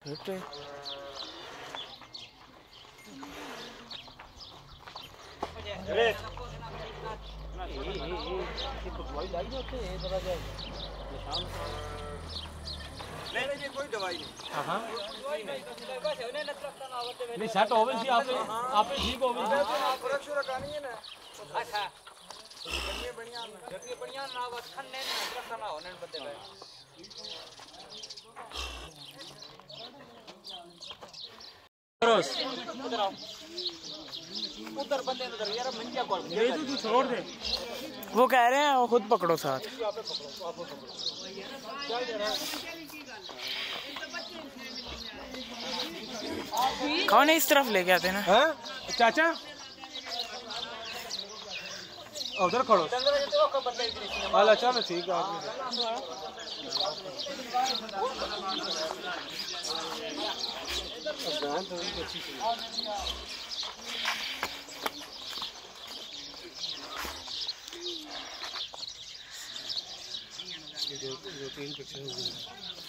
बेटे कोई दवाई नहीं नहीं सेट होवे सी आपे ठीक होवे सुरक्षा रखानी है ना। अच्छा जर्नी बढ़िया ना बस खन्ने ना रखना ना होने बंदे का उधर बंदे उधर यार मंजिया कॉल ये तू छोड़ दे। वो कह रहे हैं वो खुद पकड़ो साथ। कौन है इस तरफ लेके आते ना? हैं चाचा उधर खड़ो। हाल चलो ठीक है दो तीन पिक्चर